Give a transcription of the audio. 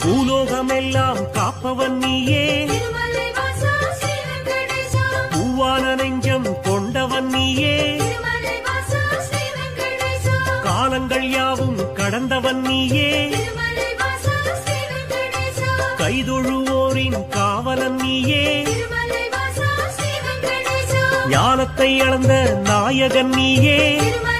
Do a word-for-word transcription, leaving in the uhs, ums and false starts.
பூலோகமெல்லாம் காப்பவன் நீயே, பூவான நெஞ்சம் கொண்டவன் நீயே, காலங்கள் யாவும் கடந்தவன் நீயே, கைதொழுவோரின் காவலன் நீயே, ஞானத்தை அளந்த நாயகன் நீயே,